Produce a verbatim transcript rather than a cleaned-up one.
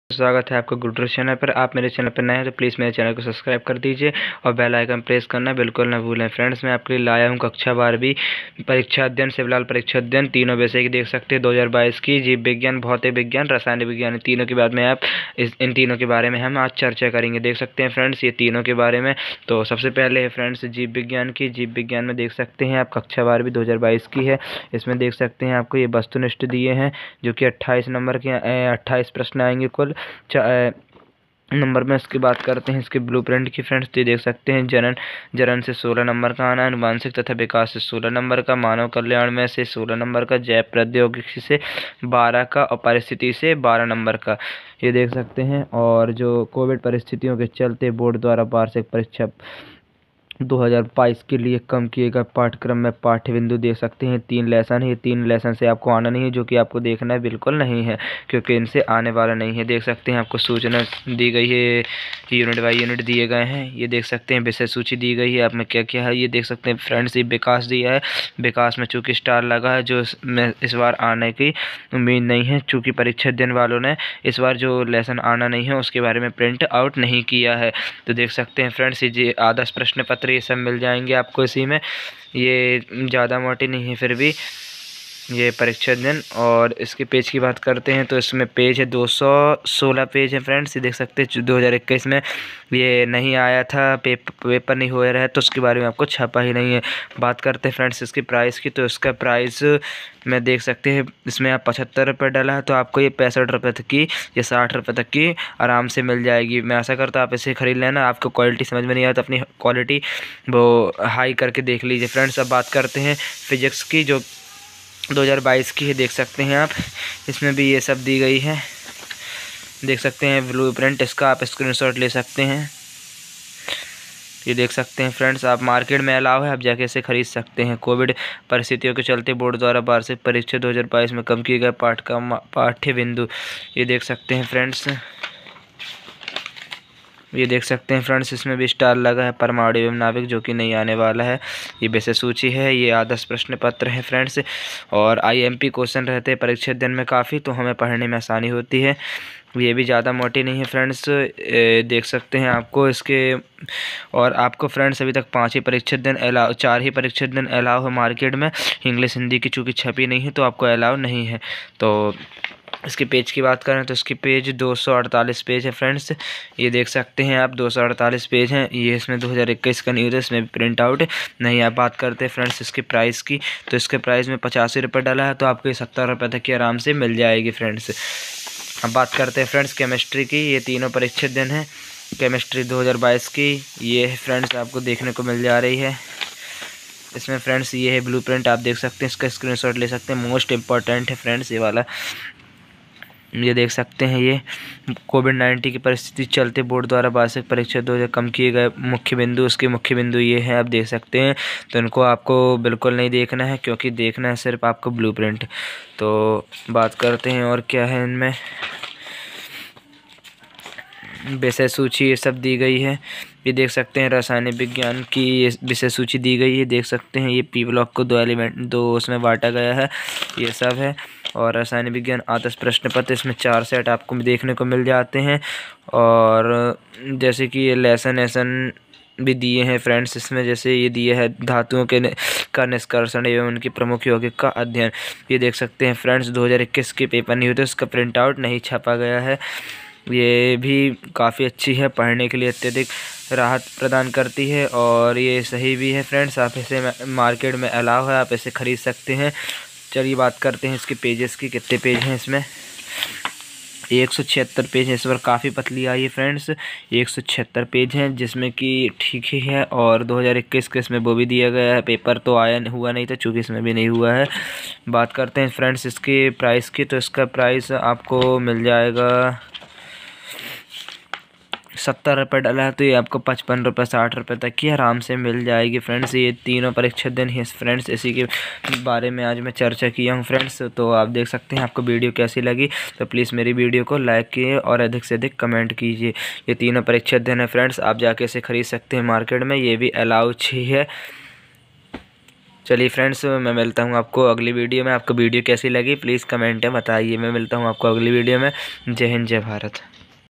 स्वागत है आपका गुड चैनल पर। आप मेरे चैनल पर नए हैं तो प्लीज़ मेरे चैनल को सब्सक्राइब कर दीजिए और बेल आइकन प्रेस करना बिल्कुल ना भूलें। फ्रेंड्स, मैं आपके लिए लाया हूं कक्षा बारहवीं परीक्षा अध्ययन शिवलाल परीक्षा अध्ययन तीनों विषय की देख सकते हैं दो हज़ार बाईस की जीव विज्ञान, भौतिक विज्ञान, रासायनिक विज्ञान, तीनों के बाद में आप इस इन तीनों के बारे में हम आज चर्चा करेंगे। देख सकते हैं फ्रेंड्स ये तीनों के बारे में। तो सबसे पहले है फ्रेंड्स जीव विज्ञान की। जीव विज्ञान में देख सकते हैं आप कक्षा बारहवीं दो हज़ार बाईस की है। इसमें देख सकते हैं आपको ये वस्तुनिष्ठ दिए हैं जो कि अट्ठाईस नंबर के अट्ठाईस प्रश्न आएंगे कुल नंबर में। इसकी बात करते हैं इसके ब्लूप्रिंट की। फ्रेंड्स ये देख सकते हैं जनन जनन से सोलह नंबर का आना, अनुवांशिक तथा विकास से सोलह नंबर का, मानव कल्याण में से सोलह नंबर का, जैव प्रौद्योगिकी से बारह का और परिस्थिति से बारह नंबर का ये देख सकते हैं। और जो कोविड परिस्थितियों के चलते बोर्ड द्वारा वार्षिक परीक्षा दो हज़ार बाईस के लिए कम किए गए पाठ्यक्रम में पाठ्य बिंदु देख सकते हैं। तीन लेसन है, ये तीन लेसन से आपको आना नहीं है, जो कि आपको देखना है बिल्कुल नहीं है क्योंकि इनसे आने वाला नहीं है। देख सकते हैं आपको सूचना दी गई है, यूनिट बाई यूनिट दिए गए हैं। ये देख सकते हैं विषय सूची दी गई है, आप में क्या क्या है ये देख सकते हैं। फ्रेंड्स ये विकास दिया है, विकास में चूँकि स्टार लगा है जो में इस बार आने की उम्मीद नहीं है, चूँकि परीक्षा दिन वालों ने इस बार जो लेसन आना नहीं है उसके बारे में प्रिंट आउट नहीं किया है। तो देख सकते हैं फ्रेंड्स ये आदर्श प्रश्न पत्र ये सब मिल जाएंगे आपको इसी में। ये ज़्यादा मोटी नहीं है फिर भी ये परीक्षा दिन। और इसके पेज की बात करते हैं तो इसमें पेज है दो सौ सोलह पेज है फ्रेंड्स। ये देख सकते हैं दो हज़ार इक्कीस में ये नहीं आया था, पेप, पेपर नहीं हो रहा है तो उसके बारे में आपको छपा ही नहीं है। बात करते हैं फ्रेंड्स इसकी प्राइस की। तो इसका प्राइस में देख सकते हैं इसमें आप पचहत्तर रुपये डाला है तो आपको ये पैंसठ रुपये तक की या साठ रुपये तक की आराम से मिल जाएगी। मैं आशा करता हूँ आप इसे ख़रीद लेना। आपको क्वालिटी समझ में नहीं आया तो अपनी क्वालिटी वो हाई करके देख लीजिए। फ्रेंड्स अब बात करते हैं फिजिक्स की जो दो हज़ार बाईस की है। देख सकते हैं आप इसमें भी ये सब दी गई है, देख सकते हैं ब्लूप्रिंट। इसका आप स्क्रीनशॉट ले सकते हैं। ये देख सकते हैं फ्रेंड्स आप मार्केट में अलाउ है, आप जाके इसे खरीद सकते हैं। कोविड परिस्थितियों के चलते बोर्ड द्वारा वार्षिक परीक्षा दो हज़ार बाईस में कम किए गए पाठ्यक्रम पाठ्य बिंदु ये देख सकते हैं फ्रेंड्स। ये देख सकते हैं फ्रेंड्स इसमें भी स्टार लगा है, परमाणु एवं नाभिक जो कि नहीं आने वाला है। ये विषय सूची है, ये आदर्श प्रश्न पत्र है फ्रेंड्स। और आईएमपी क्वेश्चन रहते हैं परीक्षा दिन में काफ़ी, तो हमें पढ़ने में आसानी होती है। ये भी ज़्यादा मोटी नहीं है फ्रेंड्स। देख सकते हैं आपको इसके। और आपको फ्रेंड्स अभी तक पाँच ही परीक्षा दिन अलाउ चार ही परीक्षा दिन अलाउ है मार्केट में। इंग्लिश हिंदी की चूँकि छपी नहीं है तो आपको अलाउ नहीं है। तो इसके पेज की बात करें तो इसकी पेज दो सौ अड़तालीस पेज है फ्रेंड्स। ये देख सकते हैं आप दो सौ अड़तालीस पेज हैं। ये इसमें दो हज़ार इक्कीस का न्यूज़ है, इसमें प्रिंट आउट नहीं। आप बात करते हैं फ्रेंड्स इसके प्राइस की। तो इसके प्राइस में पचासी रुपये डाला है तो आपको ये सत्तर रुपये तक की आराम से मिल जाएगी फ्रेंड्स। अब बात करते हैं फ्रेंड्स केमिस्ट्री की। ये तीनों परीक्षा दिन है केमिस्ट्री दो हज़ार बाईस की। ये है फ्रेंड्स आपको देखने को मिल जा रही है। इसमें फ्रेंड्स ये है ब्लूप्रिंट, आप देख सकते हैं, इसका स्क्रीनशॉट ले सकते हैं। मोस्ट इम्पॉर्टेंट है फ्रेंड्स ये वाला। ये देख सकते हैं ये कोविड नाइन्टीन की परिस्थिति चलते बोर्ड द्वारा वार्षिक परीक्षा दो हज़ार कम किए गए मुख्य बिंदु, उसके मुख्य बिंदु ये हैं आप देख सकते हैं। तो इनको आपको बिल्कुल नहीं देखना है क्योंकि देखना है सिर्फ आपको ब्लूप्रिंट। तो बात करते हैं और क्या है इनमें विषय सूची ये सब दी गई है। ये देख सकते हैं रासायनिक विज्ञान की ये विषय सूची दी गई है। देख सकते हैं ये पी ब्लॉक को दो एलिमेंट दो उसमें बांटा गया है, ये सब है। और रासायनिक विज्ञान आदर्श प्रश्न पत्र इसमें चार सेट आपको देखने को मिल जाते हैं। और जैसे कि ये लेसन एसन भी दिए हैं फ्रेंड्स इसमें। जैसे ये दिए है धातुओं के का निष्कर्षण एवं उनकी प्रमुख यौगिक का अध्ययन। ये देख सकते हैं फ्रेंड्स दो हज़ार इक्कीस के पेपर नहीं होते उसका प्रिंट आउट नहीं छपा गया है। ये भी काफ़ी अच्छी है, पढ़ने के लिए अत्यधिक राहत प्रदान करती है और ये सही भी है फ्रेंड्स। आप इसे मार्केट में अलाउ है, आप इसे ख़रीद सकते हैं। चलिए बात करते हैं इसके पेजेस की। कितने पेज हैं इसमें? एक सौ छिहत्तर पेज है। इस बार काफ़ी पतली आई है फ्रेंड्स, एक सौ छिहत्तर पेज हैं जिसमें कि ठीक ही है। और दो हज़ार इक्कीस के इसमें वो भी दिया गया है, पेपर तो आया हुआ नहीं था चूँकि इसमें भी नहीं हुआ है। बात करते हैं फ्रेंड्स इसके प्राइस की। तो इसका प्राइस आपको मिल जाएगा सत्तर रुपये डाला है तो ये आपको पचपन रुपये साठ रुपये तक की आराम से मिल जाएगी फ्रेंड्स। ये तीनों परीक्षा दिन है फ्रेंड्स, इसी के बारे में आज मैं चर्चा किया हूँ फ्रेंड्स। तो आप देख सकते हैं आपको वीडियो कैसी लगी तो प्लीज़ मेरी वीडियो को लाइक कीजिए और अधिक से अधिक कमेंट कीजिए। ये तीनों परीक्षा दिन है फ्रेंड्स, आप जाके इसे ख़रीद सकते हैं मार्केट में। ये भी अलाउ ही है। चलिए फ्रेंड्स मैं मिलता हूँ आपको अगली वीडियो में। आपको वीडियो कैसी लगी प्लीज़ कमेंट में बताइए। मैं मिलता हूँ आपको अगली वीडियो में। जय हिंद जय भारत।